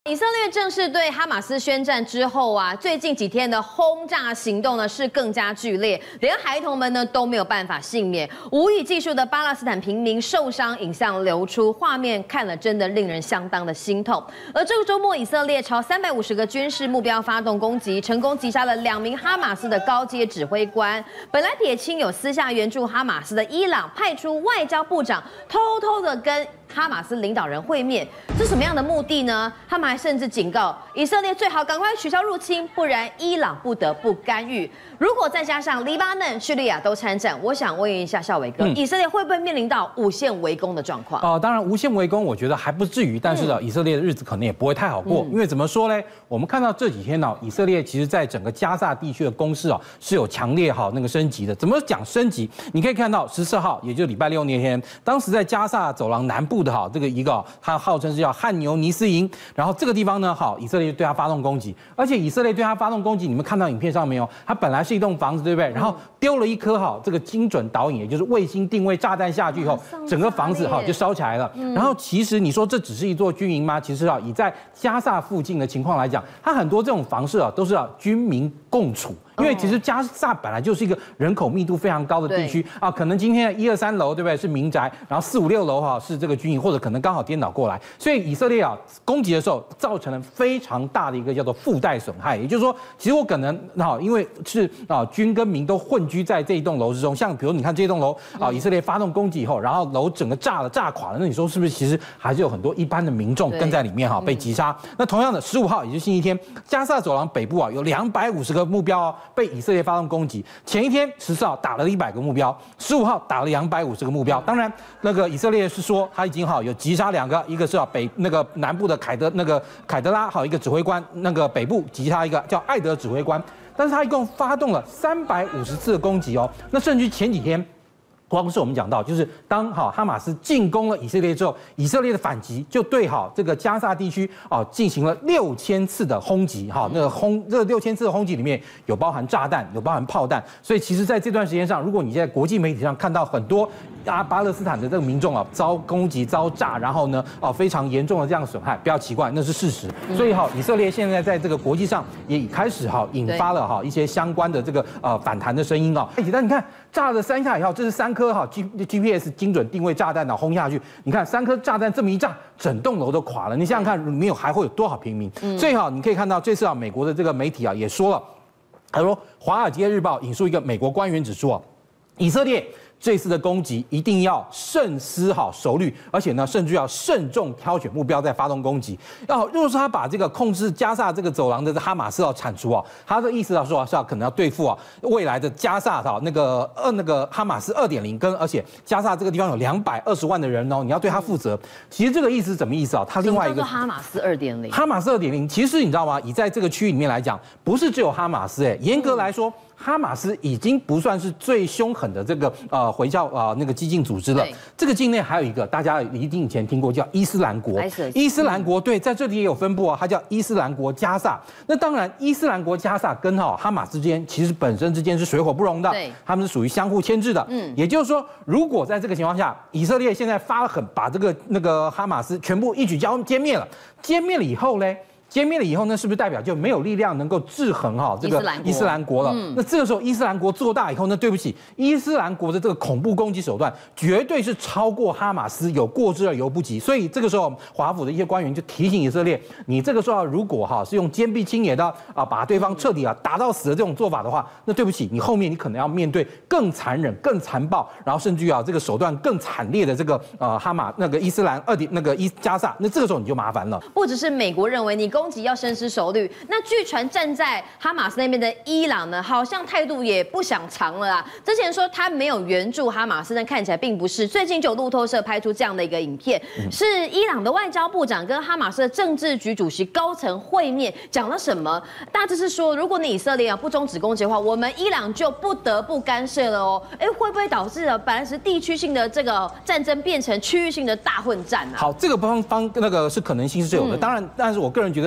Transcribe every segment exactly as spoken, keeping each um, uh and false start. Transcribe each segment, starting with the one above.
以色列正式对哈马斯宣战之后啊，最近几天的轰炸行动呢是更加剧烈，连孩童们呢都没有办法幸免。无语技术的巴勒斯坦平民受伤影像流出，画面看了真的令人相当的心痛。而这个周末，以色列朝三百五十个军事目标发动攻击，成功击杀了两名哈马斯的高阶指挥官。本来撇清有私下援助哈马斯的伊朗，派出外交部长偷偷的跟哈马斯领导人会面，是什么样的目的呢？他们还甚至警告以色列最好赶快取消入侵，不然伊朗不得不干预。如果再加上黎巴嫩、叙利亚都参战，我想问一下孝伟哥，嗯、以色列会不会面临到无限围攻的状况？ 哦、呃，当然无限围攻，我觉得还不至于，但是呢，嗯、以色列的日子可能也不会太好过，嗯、因为怎么说呢？我们看到这几天呢、哦，以色列其实在整个加萨地区的攻势啊、哦、是有强烈哈那个升级的。怎么讲升级？你可以看到十四号，也就是礼拜六那天，当时在加萨走廊南部的哈这个一个。它号称是叫汗牛尼斯营，然后这个地方呢，好，以色列对它发动攻击，而且以色列对它发动攻击，你们看到影片上没有？它本来是一栋房子，对不对？然后丢了一颗好这个精准导引，也就是卫星定位炸弹下去以后，整个房子好就烧起来了。然后其实你说这只是一座军营吗？其实啊，以在加萨附近的情况来讲，它很多这种房舍啊都是啊军民共处。因为其实加萨本来就是一个人口密度非常高的地区啊，可能今天一二三楼对不对是民宅，然后四五六楼哈是这个军营，或者可能刚好颠倒过来，所以以色列啊攻击的时候造成了非常大的一个叫做附带损害，也就是说，其实我可能啊因为是啊军跟民都混居在这一栋楼之中，像比如你看这栋楼啊，以色列发动攻击以后，然后楼整个炸了炸垮了，那你说是不是其实还是有很多一般的民众跟在里面哈被击杀？那同样的十五号也就是星期天，加萨走廊北部啊有两百五十个目标哦。被以色列发动攻击，前一天十四号打了一百个目标，十五号打了两百五十个目标。当然，那个以色列是说他已经好有击杀两个，一个是啊北那个南部的凯德那个凯德拉好一个指挥官，那个北部击杀一个叫艾德指挥官。但是他一共发动了三百五十次的攻击哦。那甚至前几天。光是我们讲到，就是当好哈马斯进攻了以色列之后，以色列的反击就对好这个加萨地区啊进行了六千次的轰击，哈，那个轰这六千次的轰击里面有包含炸弹，有包含炮弹，所以其实在这段时间上，如果你在国际媒体上看到很多啊巴勒斯坦的这个民众啊遭攻击、遭炸，然后呢啊非常严重的这样损害，不要奇怪，那是事实。所以哈，以色列现在在这个国际上也已开始哈引发了哈一些相关的这个呃反弹的声音啊。但你看炸了三下以后，这是三颗。颗哈 G G P S 精准定位炸弹呢轰下去，你看三颗炸弹这么一炸，整栋楼都垮了。你想想看，里面有还会有多少平民？嗯、所以哈，你可以看到这次啊，美国的这个媒体啊也说了，他说《华尔街日报》引述一个美国官员指出啊，以色列。这次的攻击一定要慎思好熟虑，而且呢，甚至要慎重挑选目标再发动攻击。要如果说他把这个控制加萨这个走廊的哈马斯要铲除啊，他的意思要说是要可能要对付啊未来的加萨哈那个二那个哈马斯二点零跟而且加萨这个地方有两百二十万的人哦，你要对他负责。其实这个意思是什么意思啊？他另外一个哈马斯二点零， 哈马斯二点零，其实你知道吗？以在这个区域里面来讲，不是只有哈马斯哎，严格来说。哈马斯已经不算是最凶狠的这个呃回教啊、呃、那个激进组织了。这个境内还有一个大家一定以前听过叫伊斯兰国。伊斯兰国对，在这里也有分布啊，它叫伊斯兰国加萨。那当然，伊斯兰国加萨跟哈、哦、哈马斯之间其实本身之间是水火不容的，他们是属于相互牵制的。嗯，也就是说，如果在这个情况下，以色列现在发了狠，把这个那个哈马斯全部一举歼歼灭了，歼灭了以后呢？歼灭了以后呢，是不是代表就没有力量能够制衡哈这个伊斯兰国了？嗯、那这个时候伊斯兰国做大以后呢，对不起，伊斯兰国的这个恐怖攻击手段绝对是超过哈马斯，有过之而犹不及。所以这个时候，华府的一些官员就提醒以色列，你这个时候如果哈是用坚壁清野的啊，把对方彻底啊打到死的这种做法的话，那对不起，你后面你可能要面对更残忍、更残暴，然后甚至于啊这个手段更惨烈的这个呃哈马那个伊斯兰二点那个伊加萨，那这个时候你就麻烦了。 不只是美国认为你攻击要深思熟虑，那据传站在哈马斯那边的伊朗呢，好像态度也不想长了啊。之前说他没有援助哈马斯，但看起来并不是。最近就有路透社拍出这样的一个影片，嗯、是伊朗的外交部长跟哈马斯的政治局主席高层会面，讲了什么？大致是说，如果你以色列啊不终止攻击的话，我们伊朗就不得不干涉了哦。哎，会不会导致了本来是地区性的这个战争变成区域性的大混战啊？ 好，这个方方那个是可能性是有的，嗯、当然，但是我个人觉得。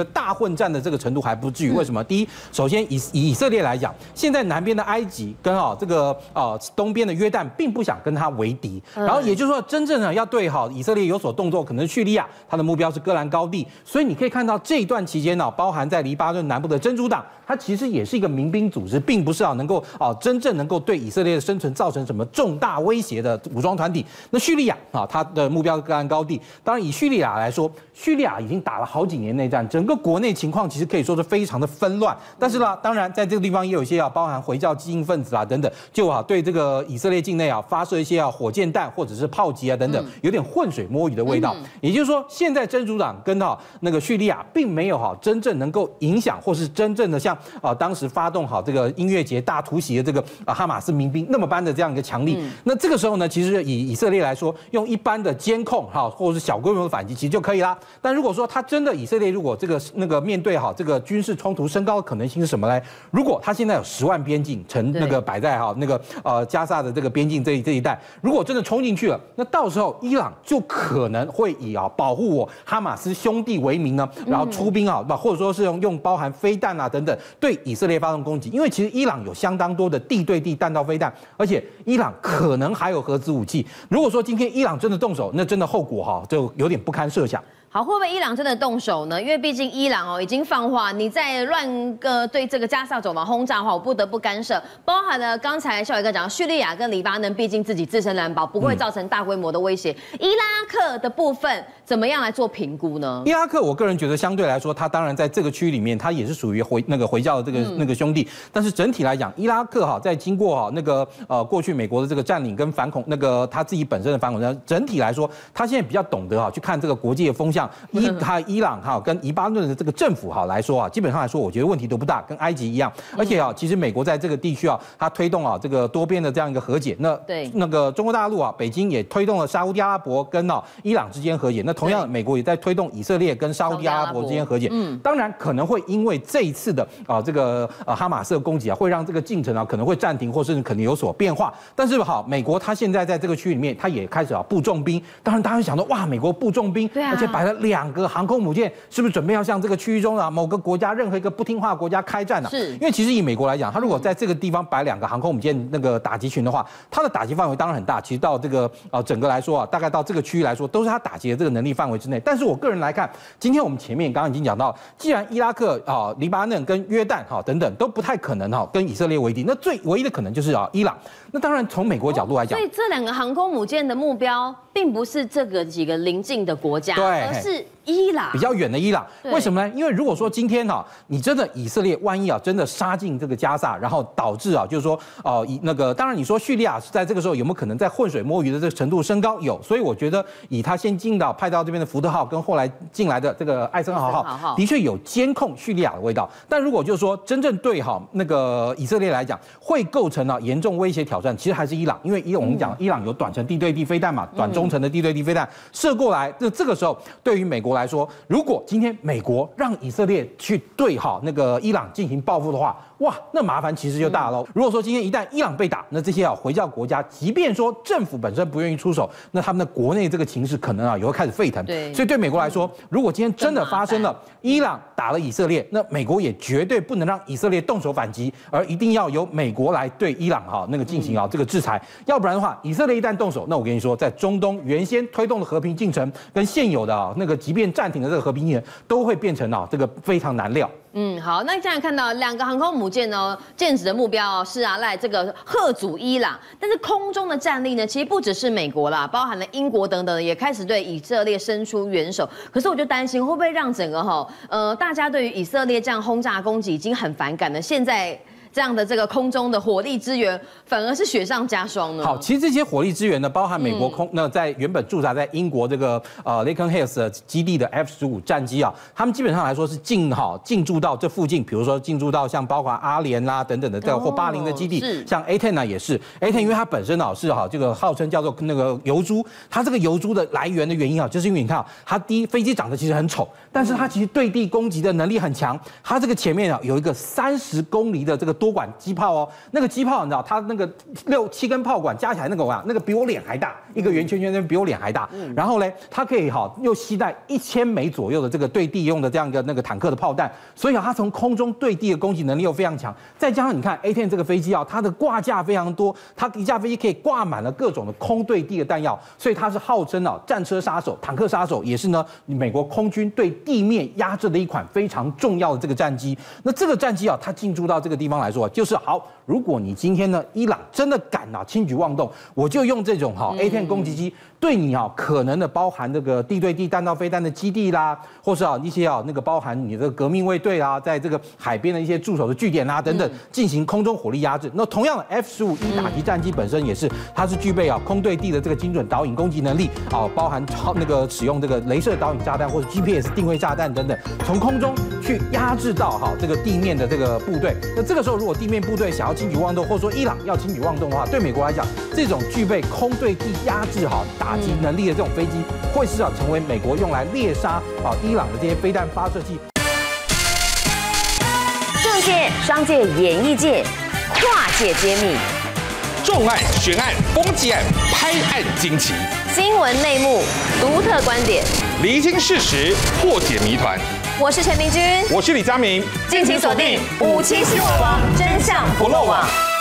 得大混战的这个程度还不至于。为什么？第一，首先以以以色列来讲，现在南边的埃及跟啊这个啊东边的约旦并不想跟他为敌，然后也就是说，真正呢要对好以色列有所动作，可能叙利亚它的目标是戈兰高地，所以你可以看到这一段期间呢，包含在黎巴嫩南部的真主党，它其实也是一个民兵组织，并不是啊能够啊真正能够对以色列的生存造成什么重大威胁的武装团体。那叙利亚啊，它的目标是戈兰高地。当然，以叙利亚来说，叙利亚已经打了好几年内战，整个国内情况其实可以说是非常的纷乱。但是呢，当然在这个地方也有一些啊，包含回教激进分子啊等等，就啊对这个以色列境内啊发射一些啊火箭弹或者是炮击啊等等，有点浑水摸鱼的味道。也就是说，现在真主党跟啊那个叙利亚并没有哈真正能够影响，或是真正的像啊当时发动好这个音乐节大突袭的这个啊哈马斯民兵那么般的这样一个强力。那这个时候呢，其实以以色列来说，用一般的监控哈或者是小规模的反击其实就可以啦。但如果说他真的以色列如果这个那个面对哈这个军事冲突升高的可能性是什么呢？如果他现在有十万边境成那个摆在哈那个呃加萨的这个边境这一这一带，如果真的冲进去了，那到时候伊朗就可能会以啊保护我哈马斯兄弟为名呢，然后出兵啊，或者说是用用包含飞弹啊等等对以色列发动攻击。因为其实伊朗有相当多的地对地弹道飞弹，而且伊朗可能还有核子武器。如果说今天伊朗真的动手，那真的后果哈就有点不堪设想。 好，会不会伊朗真的动手呢？因为毕竟伊朗哦已经放话，你再乱个对这个加萨走廊轰炸的话，我不得不干涉。包含了刚才孝伟哥讲，叙利亚跟黎巴嫩，毕竟自己自身难保，不会造成大规模的威胁。嗯、伊拉克的部分怎么样来做评估呢？ 伊拉克，我个人觉得相对来说，它当然在这个区域里面，它也是属于回那个回教的这个、嗯、那个兄弟。但是整体来讲，伊拉克哈在经过哈那个呃过去美国的这个占领跟反恐那个他自己本身的反恐，整体来说，他现在比较懂得哈去看这个国际的风向。伊他伊朗哈跟黎巴嫩的这个政府哈来说啊，基本上来说，我觉得问题都不大，跟埃及一样。而且啊，其实美国在这个地区啊，它推动啊这个多边的这样一个和解。那对那个中国大陆啊，北京也推动了沙烏地阿拉伯跟啊伊朗之间和解。那同样，美国也在推动以色列跟沙烏地阿拉伯之间和解。嗯，当然可能会因为这一次的啊这个呃哈马斯的攻击啊，会让这个进程啊可能会暂停，或甚至可能有所变化。但是好，美国它现在在这个区域里面，它也开始啊布重兵。当然，大家会想到哇，美国布重兵， 对啊， 而且摆了两个航空母舰，是不是准备要向这个区域中啊某个国家任何一个不听话的国家开战呢、啊？ 是， 因为其实以美国来讲，它如果在这个地方摆两个航空母舰那个打击群的话，它的打击范围当然很大。其实到这个呃整个来说啊，大概到这个区域来说，都是它打击的这个能力范围之内。但是我个人来看，今天我们前面刚刚已经讲到，既然伊拉克啊、黎巴嫩跟约旦哈、等等都不太可能哈跟以色列为敌，那最唯一的可能就是啊伊朗。那当然从美国角度来讲， 哦、所以这两个航空母舰的目标并不是这个几个邻近的国家， 对， 而是伊朗比较远的伊朗。为什么呢？因为如果说今天哈、啊，你真的以色列万一啊真的杀进这个加萨，然后导致啊就是说哦、呃、以那个当然你说叙利亚在这个时候有没有可能在浑水摸鱼的这个程度升高？有，所以我觉得以他先进到派到这边的福特号跟后来进来的这个艾森豪号，的确有监控叙利亚的味道。但如果就是说真正对哈那个以色列来讲，会构成啊严重威胁挑战，其实还是伊朗，因为伊我们讲伊朗有短程地对地飞弹嘛，短中程的地对地飞弹射过来，那这个时候对于美国来说，如果今天美国让以色列去对哈那个伊朗进行报复的话，哇，那麻烦其实就大了。嗯、如果说今天一旦伊朗被打，那这些啊回教国家，即便说政府本身不愿意出手，那他们的国内这个情势可能啊也会开始沸腾。 对， 所以对美国来说，如果今天真的发生了伊朗打了以色列，那美国也绝对不能让以色列动手反击，而一定要由美国来对伊朗哈那个进行啊这个制裁。要不然的话，以色列一旦动手，那我跟你说，在中东原先推动的和平进程跟现有的啊那个即便暂停的这个和平进程，都会变成啊这个非常难料。 嗯，好，那现在看到两个航空母舰呢，剑指的目标是啊，来这个吓阻伊朗，但是空中的战力呢，其实不只是美国啦，包含了英国等等，也开始对以色列伸出援手。可是我就担心，会不会让整个哈呃大家对于以色列这样轰炸攻击已经很反感了，现在这样的这个空中的火力支援，反而是雪上加霜呢？ 好，其实这些火力支援呢，包含美国空、嗯、那在原本驻扎在英国这个呃 Laken Hills 的基地的 F 十五战机啊，他们基本上来说是进哈进驻到这附近，比如说进驻到像包括阿联啦等等的，或巴林的基地，哦、像 A 十 呢也是 A 十，因为它本身啊是哈这个号称叫做那个油猪，它这个油猪的来源的原因啊，就是因为你看啊，它第一飞机长得其实很丑，但是它其实对地攻击的能力很强，它这个前面啊有一个三十公里的这个多管机炮哦，那个机炮你知道，它那个六七根炮管加起来那个啊，那个比我脸还大，一个圆圈圈那比我脸还大。然后呢，它可以哈又携带一千枚左右的这个对地用的这样一个那个坦克的炮弹，所以啊，它从空中对地的攻击能力又非常强。再加上你看 A 十 这个飞机啊，它的挂架非常多，它一架飞机可以挂满了各种的空对地的弹药，所以它是号称啊战车杀手、坦克杀手，也是呢美国空军对地面压制的一款非常重要的这个战机。那这个战机啊，它进驻到这个地方来说，就是好。如果你今天呢，伊朗真的敢啊轻举妄动，我就用这种哈 A 十 攻击机对你啊可能的包含这个地对地弹道飞弹的基地啦，或是啊一些啊那个包含你的革命卫队啦，在这个海边的一些驻守的据点啊等等，进行空中火力压制。那同样的 F 十五 E 打击战机本身也是，它是具备啊空对地的这个精准导引攻击能力啊，包含超那个使用这个雷射导引炸弹或者 G P S 定位炸弹等等，从空中去压制到哈这个地面的这个部队。那这个时候如果地面部队想要轻举妄动，或者说伊朗要轻举妄动的话，对美国来讲，这种具备空对地压制好打击能力的这种飞机，会是要成为美国用来猎杀啊伊朗的这些飞弹发射器。 政界、商界、演艺界跨界揭秘， 重案、悬案、攻击案、拍案惊奇， 新闻内幕、独特观点， 厘清事实，破解谜团。 我是陈明君， 我是李佳明， 敬请锁定五七新闻网，真相不漏网。